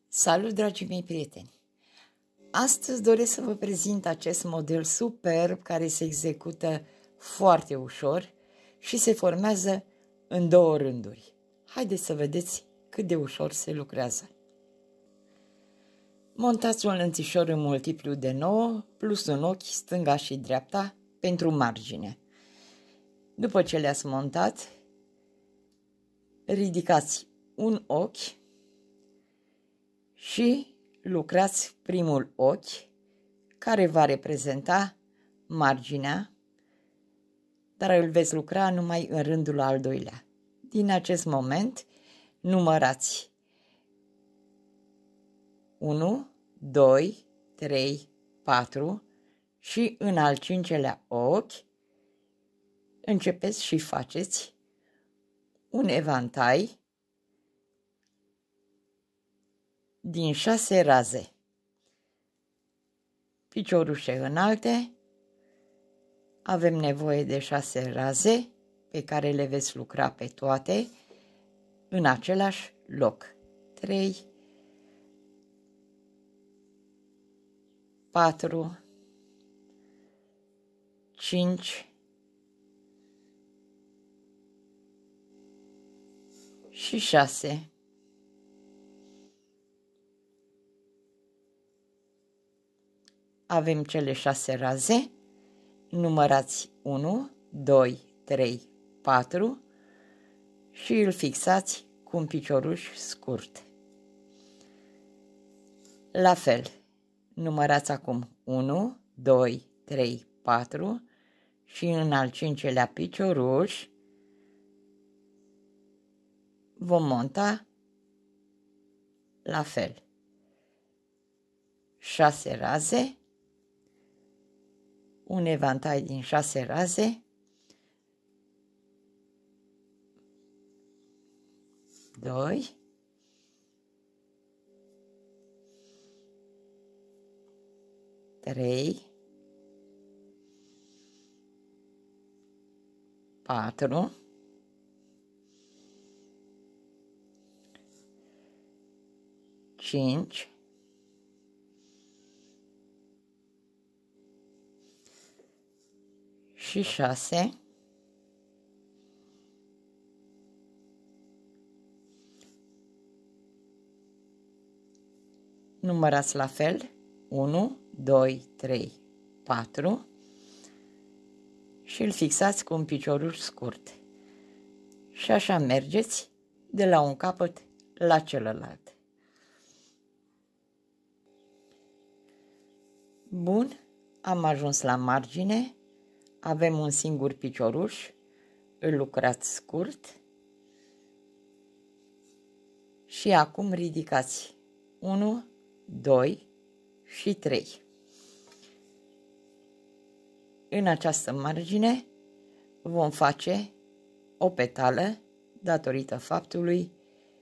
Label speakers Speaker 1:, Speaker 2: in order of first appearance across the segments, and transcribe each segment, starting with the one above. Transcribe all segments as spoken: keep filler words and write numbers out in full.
Speaker 1: Salut, dragii mei prieteni! Astăzi doresc să vă prezint acest model superb care se execută foarte ușor și se formează în două rânduri. Haideți să vedeți cât de ușor se lucrează. Montați un lănțișor în multiplu de nouă plus un ochi stânga și dreapta pentru margine. După ce le-ați montat, ridicați un ochi și lucrați primul ochi care va reprezenta marginea, dar îl veți lucra numai în rândul al doilea. Din acest moment numărați unu, doi, trei, patru și în al cincelea ochi începeți și faceți un evantai din șase raze, piciorușe înalte. Avem nevoie de șase raze pe care le veți lucra pe toate în același loc. trei, patru, cinci și șase. Avem cele șase raze, numărați unu, doi, trei, patru și îl fixați cu un picioruș scurt. La fel, numărați acum unu, doi, trei, patru și în al cincelea picioruș vom monta la fel. șase raze, un evantai din șase raze, doi, trei, patru, cinci, și șase. Numărați la fel unu, doi, trei, patru și îl fixați cu un picioruș scurt. Și așa mergeți de la un capăt la celălalt. Bun, am ajuns la margine. Avem un singur picioruș, îl lucrați scurt și acum ridicați unu, doi și trei. În această margine vom face o petală datorită faptului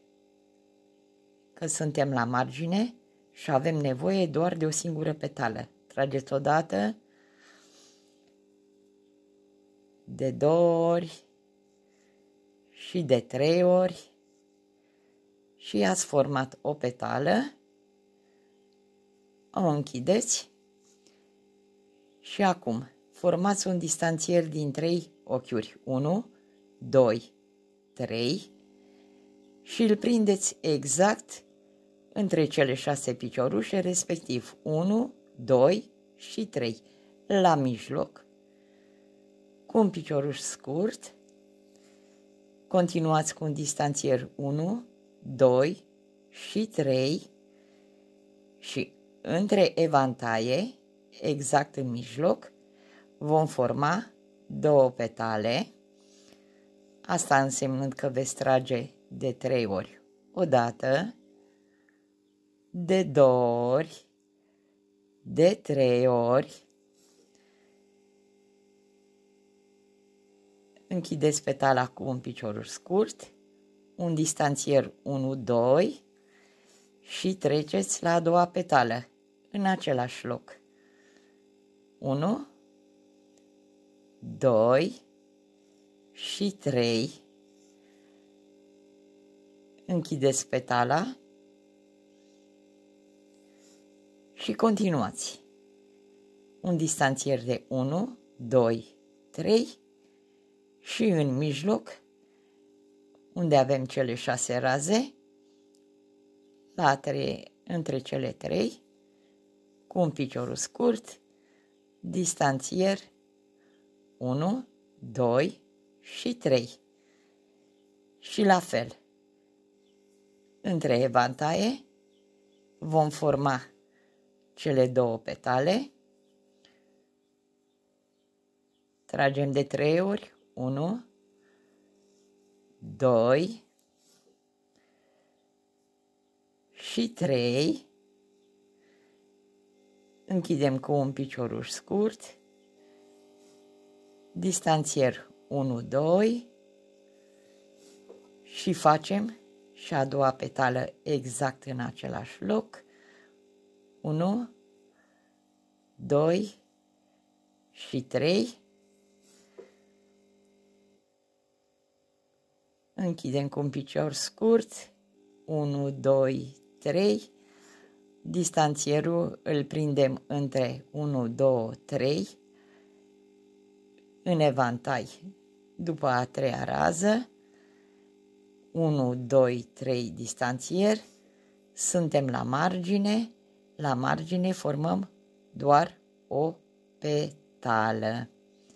Speaker 1: că suntem la margine și avem nevoie doar de o singură petală. Trageți odată, de două ori și de trei ori și ați format o petală, o închideți și acum formați un distanțier din trei ochiuri, unu, doi, trei și îl prindeți exact între cele șase piciorușe, respectiv unu, doi și trei, la mijloc, cu un picioruș scurt. Continuați cu un distanțier unu, doi și trei și între evantaie, exact în mijloc, vom forma două petale, asta însemnând că veți trage de trei ori odată, de două ori, de trei ori. Închideți petala cu un picioruș scurt, un distanțier unu, doi și treceți la a doua petală în același loc. unu, doi și trei. Închideți petala și continuați. Un distanțier de unu, doi, trei și în mijloc, unde avem cele șase raze, la trei, între cele trei, cu un piciorul scurt, distanțier unu, doi și trei. Și la fel, între evantaie vom forma cele două petale, tragem de trei ori, unu, doi și trei, închidem cu un picior scurt, distanțier unu, doi și facem și a doua petală exact în același loc, unu, doi și trei, închidem cu un picior scurt, unu, doi, trei, distanțierul îl prindem între unu, doi, trei, în evantai, după a treia rază, unu, doi, trei distanțier, suntem la margine, la margine formăm doar o petală.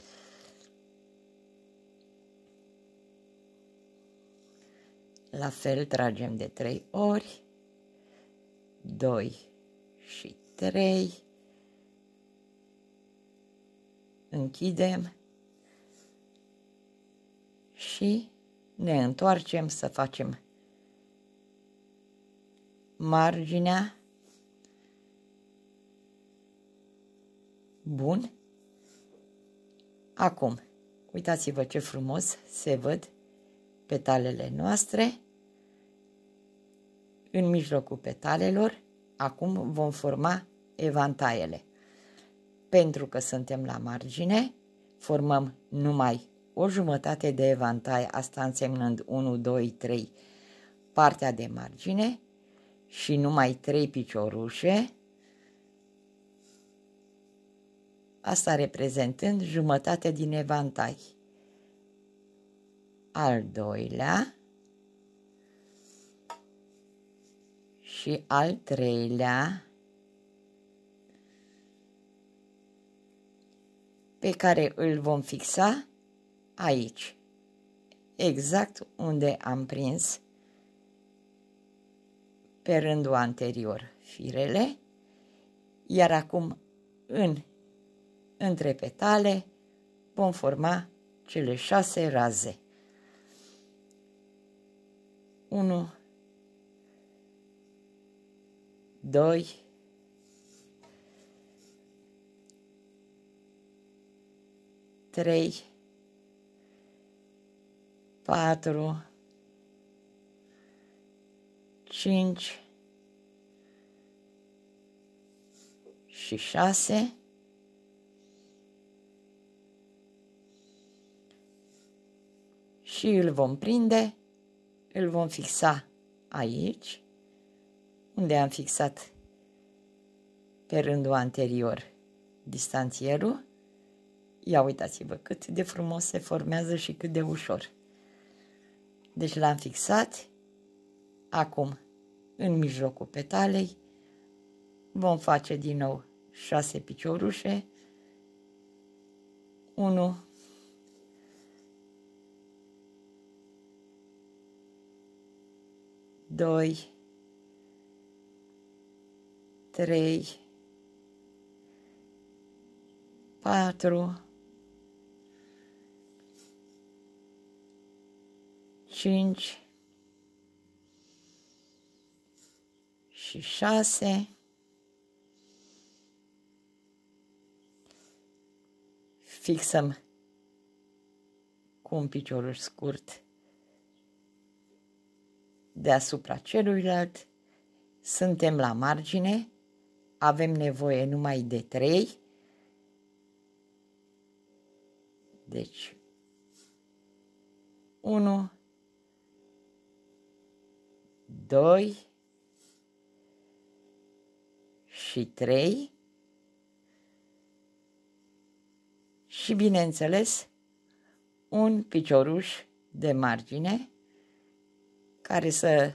Speaker 1: La fel tragem de trei ori, doi și trei, închidem și ne întoarcem să facem marginea. Bun. Acum, uitați-vă ce frumos se văd petalele noastre. În mijlocul petalelor, acum vom forma evantaiele. Pentru că suntem la margine, formăm numai o jumătate de evantai, asta însemnând unu, doi, trei, partea de margine și numai trei piciorușe, asta reprezentând jumătate din evantai. Al doilea și al treilea, pe care îl vom fixa aici, exact unde am prins pe rândul anterior firele, iar acum în, între petale vom forma cele șase raze. unu, doi, trei, patru, cinci și șase. Și îl vom prinde, îl vom fixa aici, unde am fixat pe rândul anterior distanțierul. Ia uitați-vă cât de frumos se formează și cât de ușor. Deci l-am fixat. Acum, în mijlocul petalei, vom face din nou șase piciorușe. unu, doi, trei, patru, cinci și șase. Fixăm cu un picior scurt deasupra celuilalt. Suntem la margine, avem nevoie numai de trei. Deci, unu, doi și trei și, bineînțeles, un picioruș de margine care să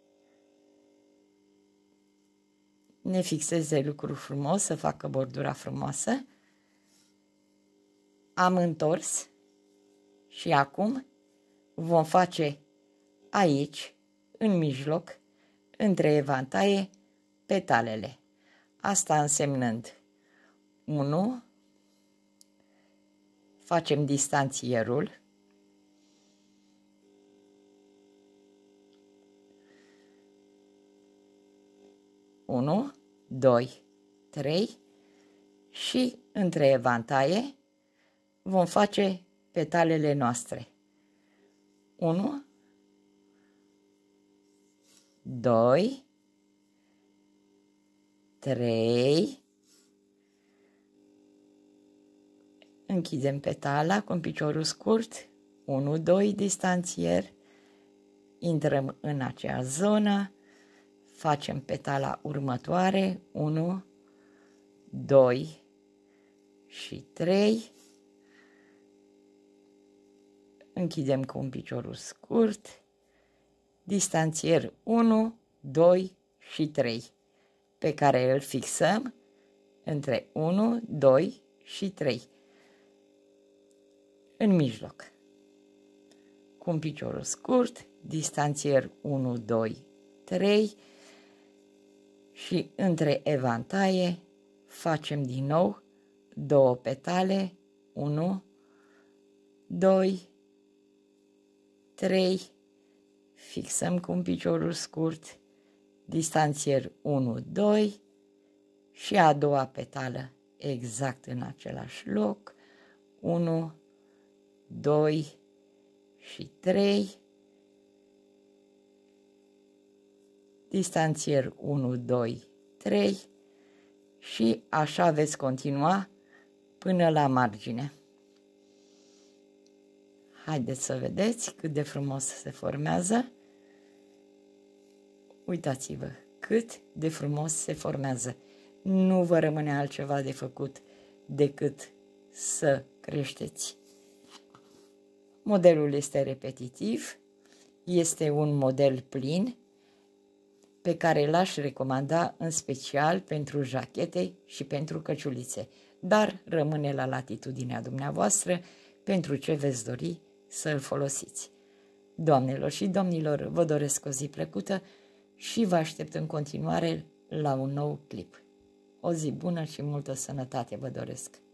Speaker 1: ne fixeze lucrul frumos, să facă bordura frumoasă. Am întors și acum vom face aici, în mijloc, între evantaie, petalele. Asta însemnând unu, facem distanțierul, unu, doi, trei și între evantaie vom face petalele noastre. unu, doi, trei, închidem petala cu un piciorul scurt, unu, doi, distanțier, intrăm în acea zonă, facem petala următoare, unu, doi și trei, închidem cu un piciorul scurt, distanțier unu, doi și trei, pe care îl fixăm între unu, doi și trei, în mijloc. Cu un piciorul scurt, distanțier unu, doi, trei și între evantaie facem din nou două petale, unu, doi, trei, fixăm cu un piciorul scurt, distanțier unu, doi și a doua petală exact în același loc, unu, doi și trei, distanțier unu, doi, trei și așa veți continua până la margine. Haideți să vedeți cât de frumos se formează. Uitați-vă cât de frumos se formează. Nu vă rămâne altceva de făcut decât să creșteți. Modelul este repetitiv, este un model plin pe care l-aș recomanda în special pentru jachete și pentru căciulițe, dar rămâne la latitudinea dumneavoastră pentru ce veți dori să îl folosiți. Doamnelor și domnilor, vă doresc o zi plăcută și vă aștept în continuare la un nou clip. O zi bună și multă sănătate vă doresc!